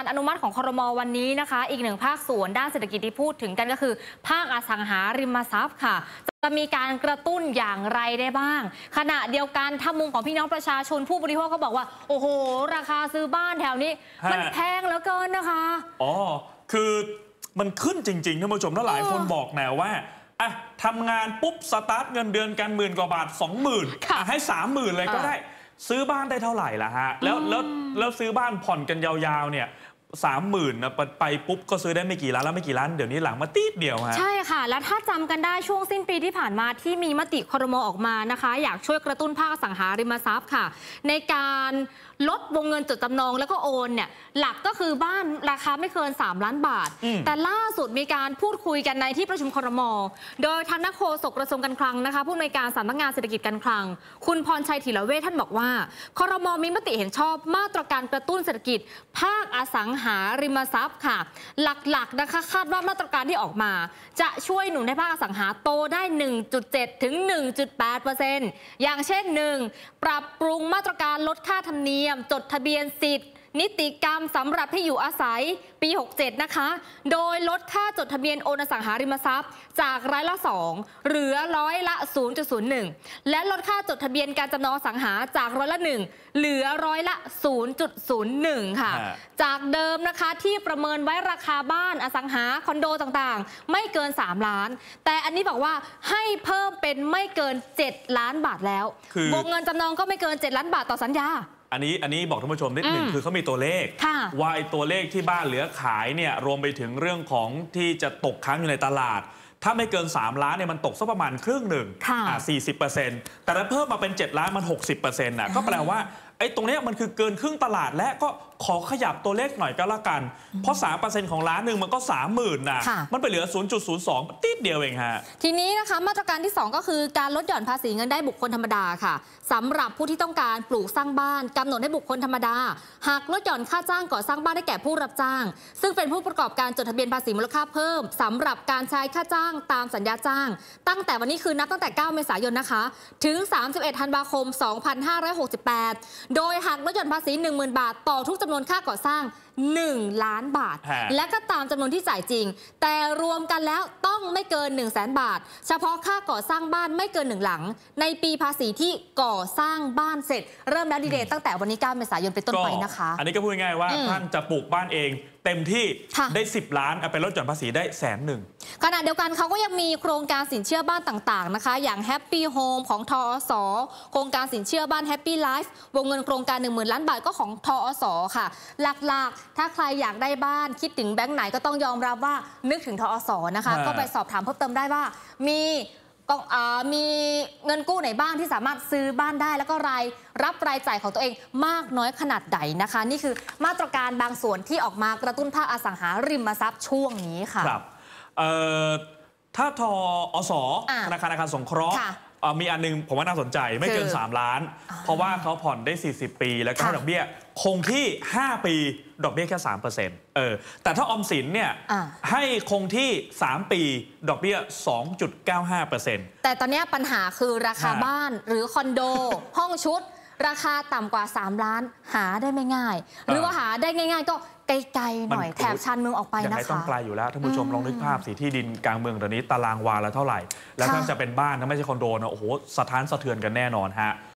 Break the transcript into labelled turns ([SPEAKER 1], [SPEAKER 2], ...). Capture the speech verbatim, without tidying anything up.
[SPEAKER 1] อนุมัติของครม.วันนี้นะคะอีกหนึ่งภาคส่วนด้านเศรษฐกิจที่พูดถึงกันก็คือภาคอสังหาริมทรัพย์ค่ะจะมีการกระตุ้นอย่างไรได้บ้างขณะเดียวกันถ้ามุมของพี่น้องประชาชนผู้บริโภคเขาบอกว่าโอ้โหราคาซื้อบ้านแถวนี้มันแพงเหลือเกินนะคะ
[SPEAKER 2] อ๋อคือมันขึ้นจริงๆท่านผู้ชมถ้าหลายคนบอกแนวว่าอ่ะทำงานปุ๊บสตาร์ทเงินเดือนกันหมื่นกว่าบาทสองหมื่นให้สามหมื่นเลยก็ได้ซื้อบ้านได้เท่าไหร่ล่ะฮะแล้วแล้วแล้วซื้อบ้านผ่อนกันยาวๆเนี่ยสามหมื่นนะไปปุ๊บก็ซื้อได้ไม่กี่ล้านแล้วไม่กี่ล้านเดี๋ยวนี้หลังมาตีดเดียวฮะ
[SPEAKER 1] ใช่ค่ะแล้วถ้าจำกันได้ช่วงสิ้นปีที่ผ่านมาที่มีมติครม.ออกมานะคะอยากช่วยกระตุ้นภาคอสังหาริมทรัพย์ค่ะในการลดวงเงินจดจำนองแล้วก็โอนเนี่ยหลักก็คือบ้านราคาไม่เกินสามล้านบาทแต่ล่าสุดมีการพูดคุยกันในที่ประชุมครม.โดยทางนักโฆษกกระทรวงการคลังนะคะผู้อำนวยการสำนักงานเศรษฐกิจการคลังคุณพรชัยธีรเวชท่านบอกว่าครม.มีมติเห็นชอบมาตรการกระตุ้นเศรษฐกิจภาคอสังหาริมทรัพย์ค่ะหลักๆนะคะคาดว่ามาตรการที่ออกมาจะช่วยหนุนให้ภาคอสังหาโตได้ หนึ่งจุดเจ็ด ถึง หนึ่งจุดแปดเปอร์เซ็นต์ อย่างเช่น หนึ่ง ปรับปรุงมาตรการลดค่าธรรมเนียมจดทะเบียนสิทธิ์นิติกรรมสำหรับที่อยู่อาศัยปีหกเจ็ดนะคะโดยลดค่าจดทะเบียนโอนอสังหาริมทรัพย์จากร้อยละสองเหลือร้อยละ ศูนย์จุดศูนย์หนึ่ง และลดค่าจดทะเบียนการจำนองอสังหาจากร้อยละหนึ่งเหลือร้อยละ ศูนย์จุดศูนย์หนึ่ง ค่ะจากเดิมนะคะที่ประเมินไว้ราคาบ้านอสังหาคอนโดต่างๆไม่เกินสามล้านแต่อันนี้บอกว่าให้เพิ่มเป็นไม่เกินเจ็ดล้านบาทแล้ววงเงินจำนองก็ไม่เกินเจ็ดล้านบาทต่อสัญญา
[SPEAKER 2] อันนี้อันนี้บอกท่านผู้ชมนิดหนึ่งคือเขามีตัวเลขว่าไอ้ตัวเลขที่บ้านเหลือขายเนี่ยรวมไปถึงเรื่องของที่จะตกค้างอยู่ในตลาดถ้าไม่เกินสามล้านเนี่ยมันตกสักประมาณครึ่งหนึ่งอ่าสี่สิบเปอร์เซ็นต์แต่ถ้าเพิ่มมาเป็นเจ็ดล้านมันหกสิบเปอร์เซ็นต์น่ะก็แปลว่าไอ้ตรงนี้มันคือเกินครึ่งตลาดและก็ขอขยับตัวเลขหน่อยก็แล้วกันเพราะ สามเปอร์เซ็นต์ ของล้านหนึ่งมันก็ สามหมื่น นะมันไปเหลือ ศูนย์จุดศูนย์สอง ติดเดียวเองฮะ
[SPEAKER 1] ทีนี้นะคะมาตรการที่สองก็คือการลดหย่อนภาษีเงินได้บุคคลธรรมดาค่ะสำหรับผู้ที่ต้องการปลูกสร้างบ้านกำหนดให้บุคคลธรรมดาหากลดหย่อนค่าจ้างก่อสร้างบ้านได้แก่ผู้รับจ้างซึ่งเป็นผู้ประกอบการจดทะเบียนภาษีมูลค่าเพิ่มสำหรับการใช้ค่าจ้างตามสัญญาจ้างตั้งแต่วันนี้คือนับตั้งแต่เก้าเมษายนนะคะถึงสามสิบเอ็ดธันวาคมสองพันห้าร้อยหกสิบแปดโดยหากลดหย่อนภาษี หนึ่งหมื่น บาทต่อทุกจำนวนค่าก่อสร้างหนึ่งล้านบาทและก็ตามจำนวนที่จ่ายจริงแต่รวมกันแล้วต้องไม่เกิน หนึ่งแสน บาทเฉพาะค่าก่อสร้างบ้านไม่เกินหนึ่งหลังในปีภาษีที่ก่อสร้างบ้านเสร็จเริ่มแล้วดีเดย์ตั้งแต่วันนี้เก้าเมษายนเป็นต้นไปนะคะ
[SPEAKER 2] อันนี้ก็พูดง่ายว่าท่านจะปลูกบ้านเองเต็มที่ได้สิบล้านเอาไปลดหย่อนภาษีได้แสนหนึ่ง
[SPEAKER 1] ขณะเดียวกันเขาก็ยังมีโครงการสินเชื่อบ้านต่างๆนะคะอย่าง Happy Home ของทอสโครงการสินเชื่อบ้าน Happy Life วงเงินโครงการ หนึ่งหมื่น ล้านบาทก็ของทอสค่ะหลักๆถ้าใครอยากได้บ้านคิดถึงแบงค์ไหนก็ต้องยอมรับว่านึกถึงทอสนะคะก็ไปสอบถามเพิ่มเติมได้ว่ามีมีเงินกู้ไหนบ้างที่สามารถซื้อบ้านได้แล้วก็รายรับรายจ่ายของตัวเองมากน้อยขนาดใดนะคะนี่คือมาตรการบางส่วนที่ออกมากระตุ้นภาคอสังหาริมทรัพย์ช่วงนี้ค่ะ
[SPEAKER 2] ครับถ้าทอสธนาคารอาคารสงเคราะห์มีอันนึงผมว่าน่าสนใจไม่เกินสามล้านเพราะว่าเขาผ่อนได้สี่สิบปีแล้วก็ดอกเบี้ยคงที่ห้าปีดอกเบี้ยแค่ สามเปอร์เซ็นต์ เออแต่ถ้าออมสินเนี่ยให้คงที่สามปีดอกเบี้ย สองจุดเก้าห้าเปอร์เซ็นต์
[SPEAKER 1] แต่ตอนนี้ปัญหาคือราคาบ้านหรือคอนโดห้องชุดราคาต่ำกว่าสามล้านหาได้ไม่ง่ายหรือว่าหาได้ง่ายๆก็ไกลๆหน่อยแถบชานเมืองออกไปนะคะยังไง
[SPEAKER 2] ต้องไกลอยู่แล้วท่านผู้ชมลองนึกภาพสิที่ดินกลางเมืองตอนนี้ตารางวาละเท่าไหร่แล้วถ้าจะเป็นบ้านถ้าไม่ใช่คอนโดนะโอ้โหสะท้านสะเทือนกันแน่นอนฮะ